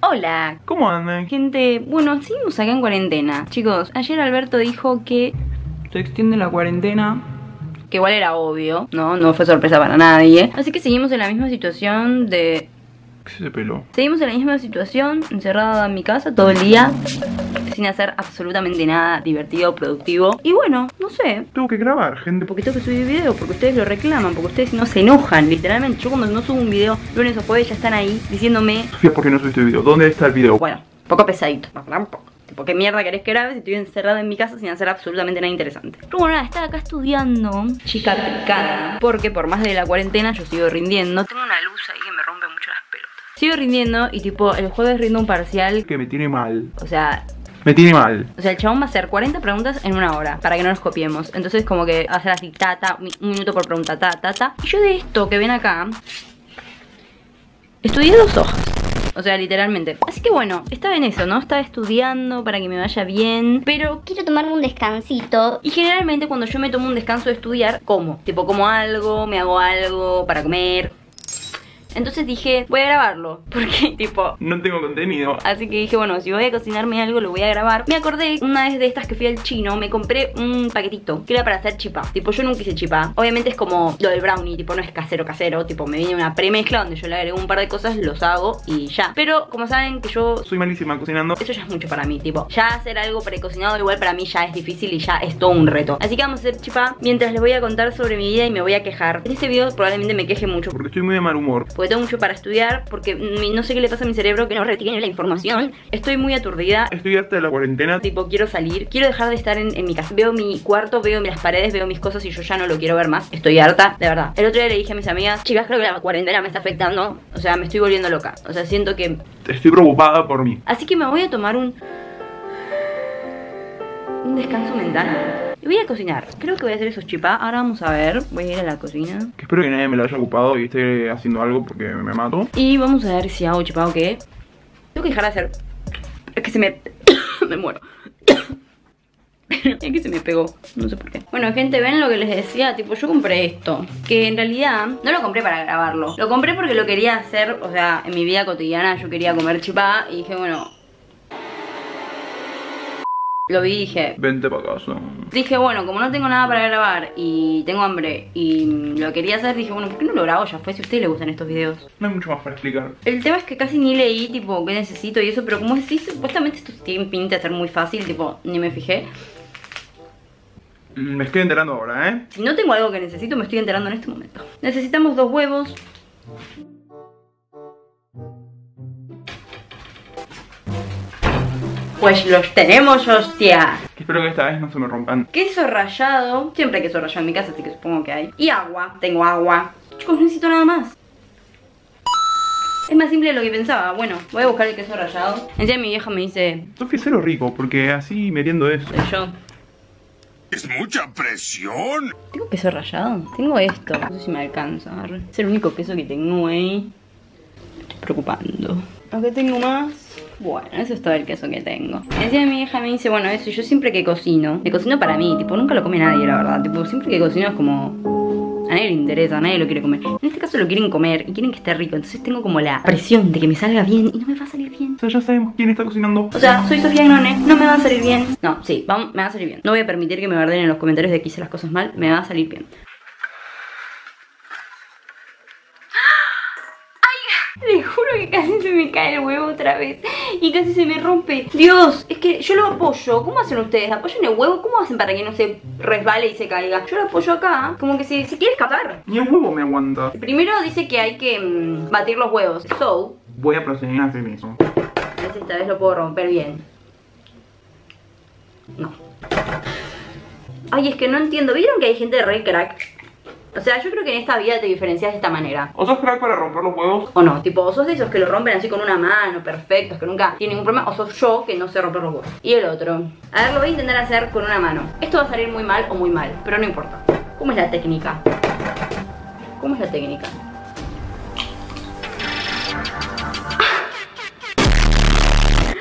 Hola. ¿Cómo andan? Gente, bueno, seguimos acá en cuarentena. Chicos, ayer Alberto dijo que Se extiende la cuarentena. que igual era obvio, no fue sorpresa para nadie. Así que seguimos en la misma situación de... ¿Qué se peló? Seguimos en la misma situación, encerrada en mi casa todo el día, sin hacer absolutamente nada divertido o productivo. Y bueno, no sé, Tengo que grabar, gente. porque tengo que subir video, porque ustedes lo reclaman, porque ustedes no se enojan, literalmente. Yo cuando no subo un video lunes o jueves ya están ahí diciéndome... Sofía, ¿por qué no subiste el video? ¿Dónde está el video? Bueno, poco pesadito, un poco. Tipo, ¿qué mierda querés que grabe si estoy encerrada en mi casa sin hacer absolutamente nada interesante? Pero bueno, nada, estaba acá estudiando, chica picada, porque por más de la cuarentena yo sigo rindiendo. Tengo una luz ahí que me rompe mucho las pelotas. Sigo rindiendo y tipo, el jueves rindo un parcial. Que me tiene mal. O sea, el chabón va a hacer 40 preguntas en una hora para que no nos copiemos. Entonces como que va a hacer así, un minuto por pregunta, Y yo de esto que ven acá estudié 2 hojas. O sea, literalmente. Así que bueno, estaba en eso, ¿no? Estaba estudiando para que me vaya bien, pero quiero tomarme un descansito. y generalmente cuando yo me tomo un descanso de estudiar, como. Tipo, como algo, me hago algo para comer. Entonces dije, voy a grabarlo. Porque, tipo... No tengo contenido. Así que dije, bueno, si voy a cocinarme algo, lo voy a grabar. Me acordé, una vez de estas que fui al chino, me compré un paquetito que era para hacer chipá. Tipo, yo nunca hice chipá. Obviamente es como lo del brownie, tipo, no es casero. Tipo, me viene una premezcla donde yo le agrego un par de cosas, los hago y ya. Pero, como saben que yo... Soy malísima cocinando. Eso ya es mucho para mí, tipo, ya hacer algo precocinado igual para mí ya es difícil y ya es todo un reto. Así que vamos a hacer chipá mientras les voy a contar sobre mi vida y me voy a quejar. En este video probablemente me queje mucho Porque estoy muy de mal humor. porque tengo mucho para estudiar, porque no sé qué le pasa a mi cerebro que no retiene la información. Estoy muy aturdida. Estoy harta de la cuarentena. Tipo, quiero salir, quiero dejar de estar en mi casa. Veo mi cuarto, veo las paredes, veo mis cosas y yo ya no lo quiero ver más. Estoy harta, de verdad. El otro día le dije a mis amigas, chicas, creo que la cuarentena me está afectando. O sea, me estoy volviendo loca. O sea, siento que... Estoy preocupada por mí. Así que me voy a tomar un descanso mental. Y voy a cocinar. Creo que voy a hacer esos chipá. Ahora vamos a ver. Voy a ir a la cocina. Que espero que nadie me lo haya ocupado y esté haciendo algo porque me mato. Y vamos a ver si hago chipá o qué. Tengo que dejar de hacer... Es que se me... me muero. Es que se me pegó, no sé por qué. Bueno, gente, ven lo que les decía. Tipo, yo compré esto, que en realidad no lo compré para grabarlo. Lo compré porque lo quería hacer, o sea, en mi vida cotidiana yo quería comer chipá. Y dije, bueno... Lo vi y dije... Vente para casa. Dije, bueno, como no tengo nada para grabar y tengo hambre y lo quería hacer, dije, bueno, ¿por qué no lo grabo? Ya fue, si a ustedes les gustan estos videos. No hay mucho más para explicar. El tema es que casi ni leí, tipo, qué necesito y eso, pero como decís, supuestamente esto tiene pinta de ser muy fácil, tipo, ni me fijé. Me estoy enterando ahora, ¿eh? Si no tengo algo que necesito, me estoy enterando en este momento. Necesitamos 2 huevos. Pues los tenemos, hostia. Espero que esta vez no se me rompan. Queso rallado. Siempre hay queso rallado en mi casa, así que supongo que hay. Y agua. Tengo agua. Chicos, no necesito nada más. Es más simple de lo que pensaba. Bueno, voy a buscar el queso rallado. Encima mi vieja me dice... Sofía, cero rico, porque así meriendo eso. Soy yo. ¡Es mucha presión! ¿Tengo queso rallado? Tengo esto. No sé si me alcanza. Es el único queso que tengo ahí. Me estoy preocupando. Acá tengo más. Bueno, eso es todo el queso que tengo. Encima mi hija me dice, bueno, eso, yo siempre que cocino, me cocino para mí, tipo, nunca lo come nadie, la verdad. Tipo, siempre que cocino es como... A nadie le interesa, a nadie lo quiere comer. En este caso lo quieren comer y quieren que esté rico. Entonces tengo como la presión de que me salga bien y no me va a salir bien. O sea, ya sabemos quién está cocinando. O sea, soy Sofía Gnone, no me va a salir bien. No, sí, me va a salir bien. No voy a permitir que me bardeen en los comentarios de que hice las cosas mal. Me va a salir bien. Le juro que casi se me cae el huevo otra vez. Y casi se me rompe. Dios, es que yo lo apoyo. ¿Cómo hacen ustedes? ¿Apoyan el huevo? ¿Cómo hacen para que no se resbale y se caiga? Yo lo apoyo acá, como que se quiere escapar. Ni el huevo me aguanta. Primero dice que hay que batir los huevos. So, Voy a proceder a hacer eso. a ver si esta vez lo puedo romper bien. No. Ay, es que no entiendo. ¿Vieron que hay gente re crack? O sea, yo creo que en esta vida te diferencias de esta manera. ¿O sos crack para romper los huevos? O no, tipo, o sos de esos que lo rompen así con una mano, perfectos, que nunca tienen ningún problema. O sos yo, que no sé romper los huevos. Y el otro, a ver, lo voy a intentar hacer con una mano. Esto va a salir muy mal o muy mal, pero no importa. ¿Cómo es la técnica? ¿Cómo es la técnica?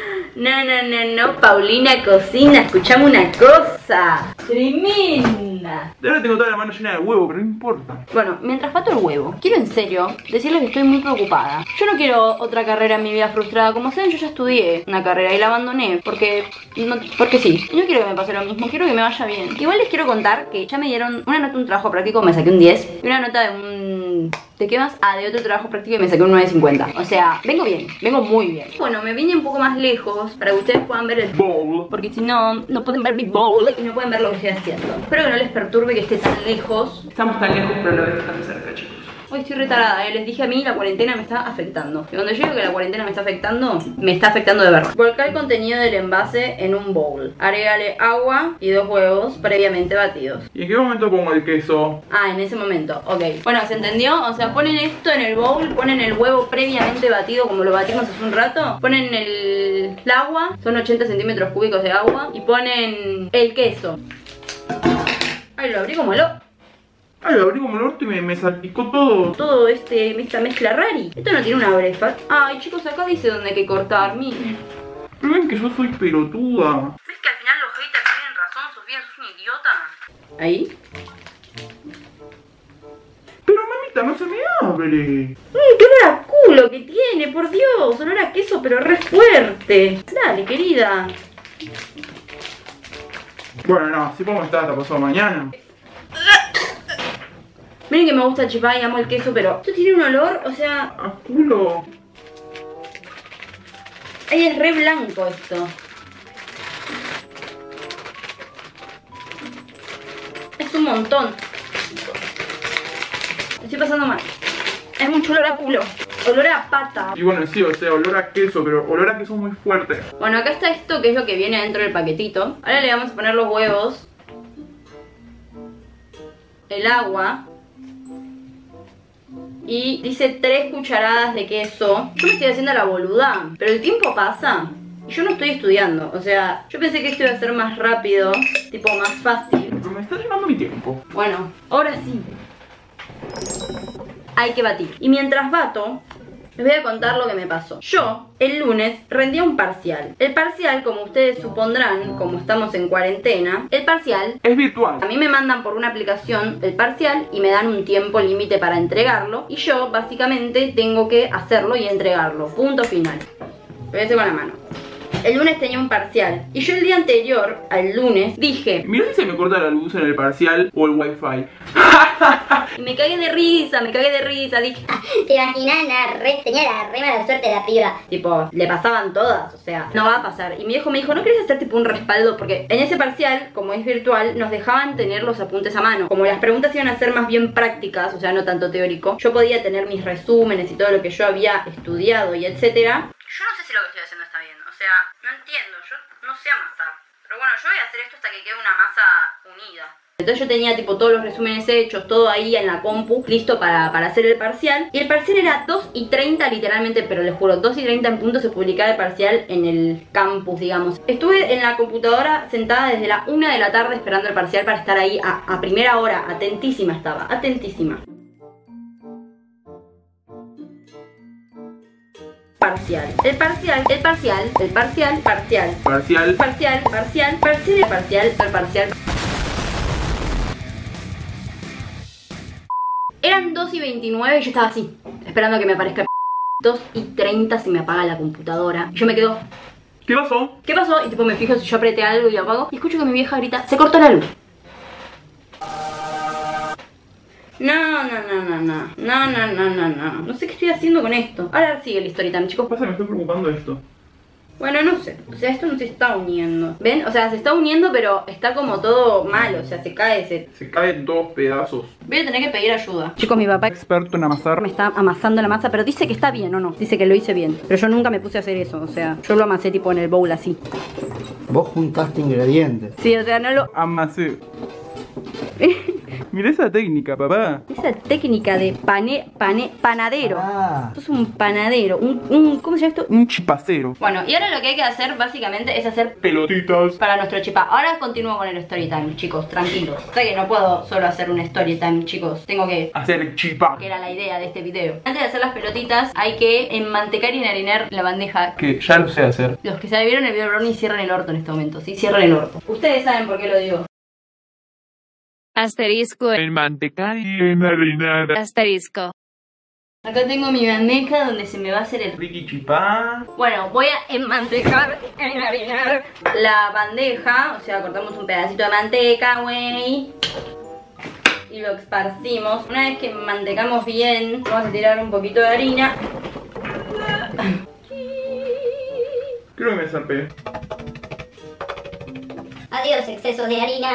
No, Paulina cocina, escuchame una cosa. Tremenda. querida. De ahora tengo toda la mano llena de huevo, pero no importa. Bueno, mientras bato el huevo, quiero en serio decirles que estoy muy preocupada. Yo no quiero otra carrera en mi vida frustrada. Como saben, yo ya estudié una carrera y la abandoné porque sí. Y no quiero que me pase lo mismo, quiero que me vaya bien. Igual les quiero contar que ya me dieron una nota de un trabajo práctico, me saqué un 10. Y una nota de un... ¿De qué más? Ah, de otro trabajo práctico y me saqué un 9.50. O sea, vengo bien, vengo muy bien. Bueno, me vine un poco más lejos para que ustedes puedan ver el bowl. Porque si no, no pueden ver mi bowl y no pueden ver lo que estoy haciendo. Espero que no les perturbe que esté tan lejos. Estamos tan lejos, pero lo ves tan cerca, chicos. Hoy estoy retarada, les dije a mí, la cuarentena me está afectando. Y cuando yo digo que la cuarentena me está afectando de verdad. Volcar el contenido del envase en un bowl. Agrégale agua y 2 huevos previamente batidos. ¿Y en qué momento pongo el queso? Ah, en ese momento, ok. Bueno, ¿se entendió? O sea, ponen esto en el bowl, ponen el huevo previamente batido como lo batimos hace un rato. Ponen el agua, son 80 centímetros cúbicos de agua. Y ponen el queso. Ay, lo abrí como lo... Ay, lo abrí como el orto y me salpicó todo. Esta mezcla rari. Esto no tiene una brefa. Ay, chicos, acá dice dónde hay que cortar, miren. Pero ven que yo soy pelotuda. ¿Ves que al final los haters tienen razón, Sofía? ¿Sos una idiota? ¿Ahí? Pero mamita, no se me abre. ¡Qué olor a culo que tiene! ¡Por Dios! Olor a queso, pero re fuerte. Dale, querida. Bueno, no, así podemos estar hasta pasado mañana. Miren que me gusta el chipá y amo el queso, pero esto tiene un olor, o sea... A culo. Ay, es re blanco esto. Es un montón. Estoy pasando mal. Es mucho olor a culo. Olor a pata. Y bueno, sí, o sea, olor a queso, pero olor a queso muy fuerte. Bueno, acá está esto que es lo que viene dentro del paquetito. Ahora le vamos a poner los huevos, el agua y dice 3 cucharadas de queso. Yo me estoy haciendo la boluda, pero el tiempo pasa y yo no estoy estudiando. O sea, yo pensé que esto iba a ser más rápido, tipo más fácil. Pero me está llevando mi tiempo. Bueno, ahora sí. Hay que batir. Y mientras bato, les voy a contar lo que me pasó. Yo, el lunes, rendía un parcial. El parcial, como ustedes supondrán, como estamos en cuarentena, el parcial es virtual. A mí me mandan por una aplicación el parcial y me dan un tiempo límite para entregarlo. Y yo, básicamente, tengo que hacerlo y entregarlo. Punto final. Lo voy a hacer con la mano. El lunes tenía un parcial y yo el día anterior, al lunes, dije... Mirá si se me corta la luz en el parcial o el wifi. Y me cagué de risa, dije... ¿Te imaginas? Tenía la re mala suerte de la piba. Tipo, le pasaban todas, o sea, no va a pasar. Y mi viejo me dijo, ¿no querés hacer tipo un respaldo? Porque en ese parcial, como es virtual, nos dejaban tener los apuntes a mano. Como las preguntas iban a ser más bien prácticas, o sea, no tanto teórico, yo podía tener mis resúmenes y todo lo que yo había estudiado y etcétera. Yo no sé si lo que estoy haciendo está bien, o sea, no entiendo, yo no sé amasar. Pero bueno, yo voy a hacer esto hasta que quede una masa unida. Entonces yo tenía tipo todos los resúmenes hechos, todo ahí en la compu, listo para hacer el parcial. Y el parcial era 2:30 literalmente, pero les juro, 2:30 en punto se publicaba el parcial en el campus, digamos. Estuve en la computadora sentada desde la 1 de la tarde esperando el parcial para estar ahí a primera hora, atentísima estaba, atentísima. Parcial. El parcial. Eran 2:29 y yo estaba así, esperando a que me aparezca. 2:30 se me apaga la computadora. Y yo me quedo... ¿Qué pasó? ¿Qué pasó? Y tipo me fijo si yo apreté algo y apago. Y escucho que mi vieja grita, se cortó la luz. No sé qué estoy haciendo con esto. Ahora sigue el story time, chicos. Pasa, me estoy preocupando de esto. Bueno, no sé, o sea, esto no se está uniendo. ¿Ven? O sea, se está uniendo, pero está como todo mal, o sea, se cae, se cae en 2 pedazos. Voy a tener que pedir ayuda. Chicos, mi papá experto en amasar me está amasando la masa, pero dice que está bien, ¿o no? Dice que lo hice bien, pero yo nunca me puse a hacer eso, o sea, yo lo amasé tipo en el bowl así. Vos juntaste ingredientes. Sí, o sea, no lo... amasé. Mira esa técnica, papá. Esa técnica de panadero. Ah. Esto es un panadero, un ¿cómo se llama esto? Un chipacero. Bueno, y ahora lo que hay que hacer básicamente es hacer pelotitas para nuestro chipá. Ahora continúo con el story time, chicos, tranquilos. O sea que no puedo solo hacer un story time, chicos. Tengo que hacer chipá, que era la idea de este video. Antes de hacer las pelotitas hay que enmantecar y enharinar la bandeja. Que ya lo sé hacer. Los que se vieron el video de Brownie cierran el orto en este momento, ¿sí? Cierran el orto. Ustedes saben por qué lo digo. Asterisco. En manteca y en harina. Asterisco. Acá tengo mi bandeja donde se me va a hacer el Ricky chipá. Bueno, voy a enmantecar, enharinar la bandeja. O sea, cortamos un pedacito de manteca, güey, y lo esparcimos. Una vez que mantecamos bien, vamos a tirar un poquito de harina. Creo que me zarpé. Adiós, excesos de harina.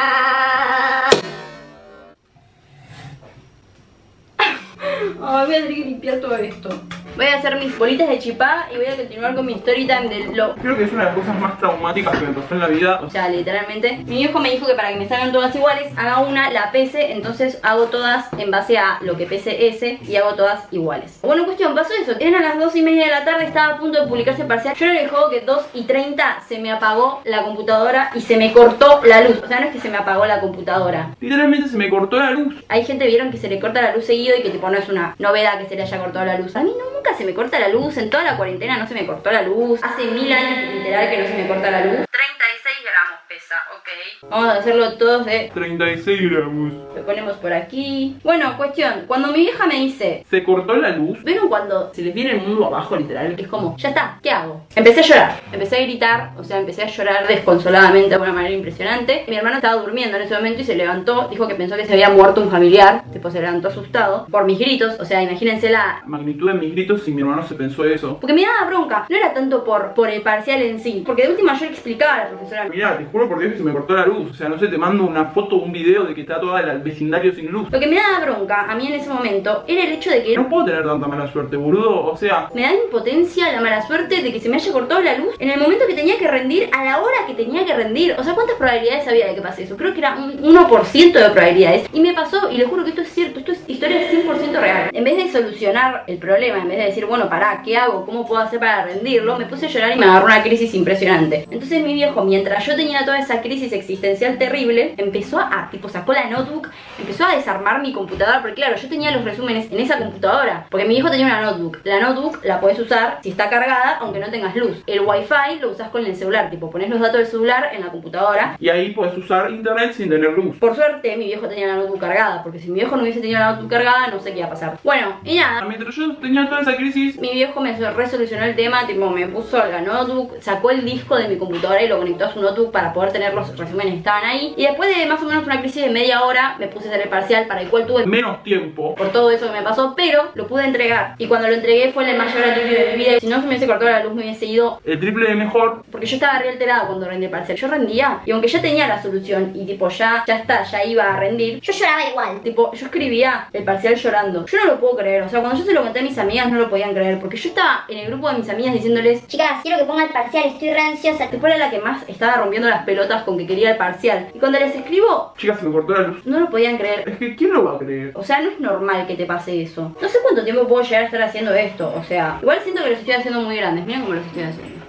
Ay, voy a tener que limpiar todo esto. Voy a hacer mis bolitas de chipá y voy a continuar con mi story time del lo. Creo que es una de las cosas más traumáticas que me pasó en la vida. O sea, literalmente, mi viejo me dijo que para que me salgan todas iguales, haga una, la pese, entonces hago todas en base a lo que pese ese y hago todas iguales. Bueno, cuestión, pasó eso. Eran las 2:30 de la tarde, estaba a punto de publicarse el parcial. Yo en el juego que 2:30 se me apagó la computadora y se me cortó la luz. O sea, no es que se me apagó la computadora. Literalmente se me cortó la luz. Hay gente, vieron que se le corta la luz seguido y que tipo no es una novedad que se le haya cortado la luz. A mí nunca se me corta la luz, en toda la cuarentena no se me cortó la luz. Hace 1000 años literal que no se me corta la luz. 36 gramos pesa, ok. Vamos a hacerlo todos de... 36 gramos. Lo ponemos por aquí. Bueno, cuestión, cuando mi vieja me dice... Se cortó la luz. ¿Vieron cuando se les viene el mundo abajo literal? Es como, ya está, ¿qué hago? Empecé a llorar, empecé a gritar, o sea, empecé a llorar desconsoladamente de una manera impresionante. Mi hermano estaba durmiendo en ese momento y se levantó, dijo que pensó que se había muerto un familiar. Tipo, se levantó asustado por mis gritos, o sea, imagínense la magnitud de mis gritos si mi hermano se pensó eso. Porque me daba bronca, no era tanto por el parcial en sí, porque de última yo le explicaba a la profesora. Mira, te juro por Dios que se me cortó la luz. O sea, no sé, te mando una foto o un video de que está todo el vecindario sin luz. Lo que me daba bronca a mí en ese momento era el hecho de que no puedo tener tanta mala suerte, boludo. O sea, me da impotencia la mala suerte de que se me haya cortado la luz en el momento que tenía que rendir, a la hora que tenía que rendir. O sea, ¿cuántas probabilidades había de que pase eso? Creo que era un 1% de probabilidades. Y me pasó, y les juro que esto es cierto, esto es historia 100% real. En vez de solucionar el problema, en vez de decir, bueno, pará, ¿qué hago? ¿Cómo puedo hacer para rendirlo? Me puse a llorar y me agarró una crisis impresionante. Entonces mi viejo, mientras yo tenía toda esa crisis existencial terrible, empezó a, tipo, sacó la notebook, empezó a desarmar mi computadora, porque claro, yo tenía los resúmenes en esa computadora, porque mi hijo tenía una notebook. La notebook la podés usar si está cargada, aunque no tengas luz. El wifi lo usás con el celular, tipo, pones los datos del celular en la computadora y ahí podés usar internet sin tener luz. Por suerte, mi viejo tenía la notebook cargada, porque si mi viejo no hubiese tenido la notebook cargada, no sé qué iba a pasar. Bueno, y nada, mientras yo tenía toda esa crisis, mi viejo me resolucionó el tema, tipo, me puso la notebook, sacó el disco de mi computadora y lo conectó a su notebook para poder tener los resúmenes que estaban ahí. Y después de más o menos una crisis de media hora, me puse a hacer el parcial, para el cual tuve menos tiempo por todo eso que me pasó, pero lo pude entregar. Y cuando lo entregué fue el mayor alivio de mi vida. Si no se me hubiese cortado la luz, me hubiese ido el triple de mejor. Porque yo estaba re alterada cuando rendí el parcial. Yo rendía, y aunque ya tenía la solución y tipo ya está, ya iba a rendir, yo lloraba igual. Tipo, yo escribía el parcial llorando. Yo no lo puedo creer, o sea, cuando yo se lo conté a mis amigas no lo podían creer, porque yo estaba en el grupo de mis amigas diciéndoles, chicas, quiero que ponga el parcial, estoy re ansiosa. Después era la que más estaba rompiendo las pelotas con que quería el parcial. Y cuando les escribo, chicas, se me cortó la luz, no lo podían creer. Es que ¿quién lo va a creer? O sea, no es normal que te pase eso. No sé cuánto tiempo puedo llegar a estar haciendo esto. O sea, igual siento que los estoy haciendo muy grandes. Miren cómo los estoy haciendo.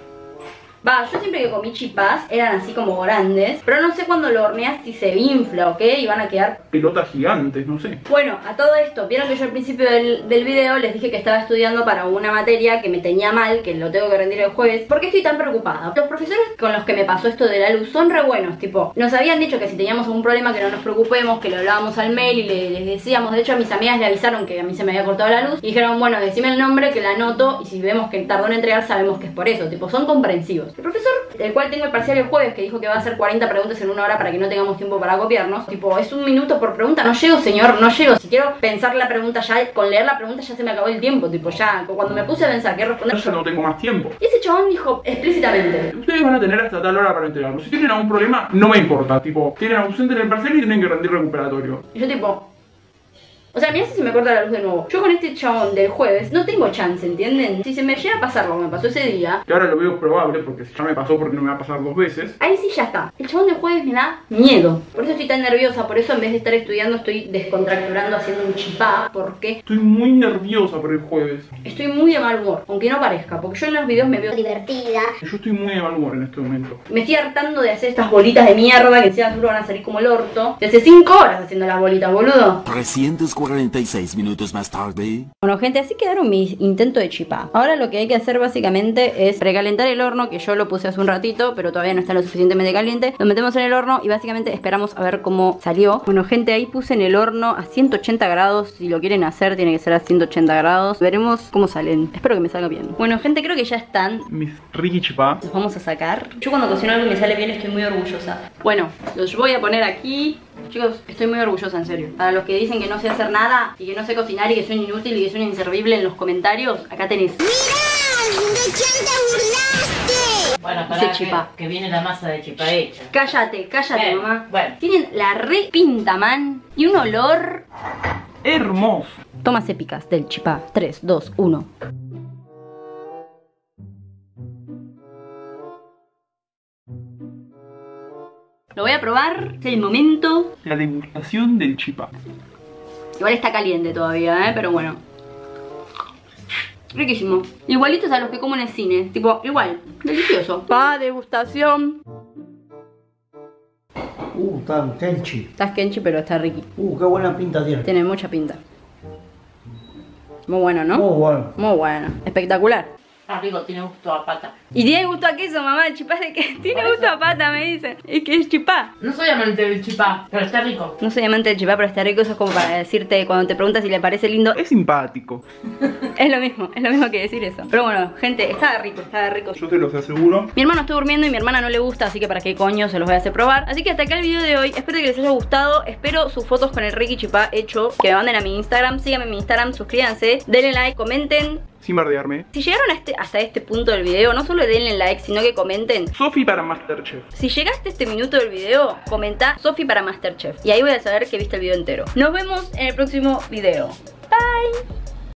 Va, yo siempre que comí chipás eran así como grandes, pero no sé cuando lo horneas si se infla o qué, y van a quedar pelotas gigantes, no sé. Bueno, a todo esto, vieron que yo al principio del video les dije que estaba estudiando para una materia que me tenía mal, que lo tengo que rendir el jueves. ¿Por qué estoy tan preocupada? Los profesores con los que me pasó esto de la luz son re buenos, tipo, nos habían dicho que si teníamos algún problema que no nos preocupemos, que lo hablábamos al mail y les decíamos. De hecho, a mis amigas le avisaron que a mí se me había cortado la luz y dijeron, bueno, decime el nombre que la anoto y si vemos que tardó en entregar sabemos que es por eso. Tipo, son comprensivos. El profesor, el cual tengo el parcial el jueves, que dijo que va a hacer 40 preguntas en 1 hora para que no tengamos tiempo para copiarnos, tipo, es 1 minuto por pregunta. No llego, señor, no llego. Si quiero pensar la pregunta ya, con leer la pregunta ya se me acabó el tiempo. Tipo, ya, cuando me puse a pensar qué responder, yo ya no tengo más tiempo. Y ese chabón dijo explícitamente, ustedes van a tener hasta tal hora para entregarlo. Si tienen algún problema, no me importa. Tipo, tienen ausente en el parcial y tienen que rendir recuperatorio. Y yo tipo, o sea, mirá si se me corta la luz de nuevo. Yo con este chabón del jueves no tengo chance, ¿entienden? Si se me llega a pasar lo que me pasó ese día, que ahora lo veo probable, porque si ya me pasó, porque no me va a pasar 2 veces, ahí sí ya está. El chabón del jueves me da miedo. Por eso estoy tan nerviosa, por eso en vez de estar estudiando estoy descontracturando, haciendo un chipá. Porque estoy muy nerviosa por el jueves. Estoy muy de mal humor, aunque no parezca, porque yo en los videos me veo divertida. Yo estoy muy de mal humor en este momento. Me estoy hartando de hacer estas bolitas de mierda que encima seguro van a salir como el orto. De hace 5 horas haciendo las bolitas, boludo. Recientes 46 minutos más tarde. Bueno, gente, así quedaron mis intentos de chipá. Ahora lo que hay que hacer básicamente es precalentar el horno, que yo lo puse hace un ratito, pero todavía no está lo suficientemente caliente. Lo metemos en el horno y básicamente esperamos a ver cómo salió. Bueno, gente, ahí puse en el horno a 180 grados. Si lo quieren hacer, tiene que ser a 180 grados. Veremos cómo salen. Espero que me salga bien. Bueno, gente, creo que ya están. Mis Ricky chipá. Los vamos a sacar. Yo cuando cocino algo y me sale bien estoy muy orgullosa. Bueno, los voy a poner aquí. Chicos, estoy muy orgullosa, en serio. Para los que dicen que no sé hacer nada y que no sé cocinar y que soy inútil y que soy inservible en los comentarios, acá tenés. ¡Mirá! ¿De quién te burlaste? Bueno, Ese para chipá. que viene la masa de chipá hecha. Cállate, mamá. Bueno. Tienen la re pinta, man. Y un olor. Hermoso. Tomas épicas del chipá. 3, 2, 1. Lo voy a probar. Es el momento. La degustación del chipá. Igual está caliente todavía, pero bueno. Riquísimo. Igualitos a los que como en el cine. Tipo, igual. Delicioso. Pa, degustación. Tan kenchi. Estás kenchi, pero está riqui. Qué buena pinta tiene. Tiene mucha pinta. Muy bueno, ¿no? Muy bueno. Muy bueno. Espectacular. Ah, rico, tiene gusto a pata. Y tiene gusto a queso, mamá. El chipá de que tiene gusto a pata, me dicen. Es que es chipá. No soy amante del chipá, pero está rico. No soy amante del chipá, pero está rico. Eso es como para decirte cuando te preguntas si le parece lindo. Es simpático. Es lo mismo que decir eso. Pero bueno, gente, estaba rico, estaba rico. Yo te los aseguro. Mi hermano está durmiendo y mi hermana no le gusta, así que para qué coño se los voy a hacer probar. Así que hasta acá el video de hoy. Espero que les haya gustado. Espero sus fotos con el Ricky chipá hecho. Que me manden a mi Instagram. Síganme en mi Instagram, suscríbanse, denle like, comenten. Sin bardearme. Si llegaron hasta este punto del video, no solo denle like, sino que comenten. Sofi para Masterchef. Si llegaste a este minuto del video, comenta Sofi para Masterchef. Y ahí voy a saber que viste el video entero. Nos vemos en el próximo video. Bye.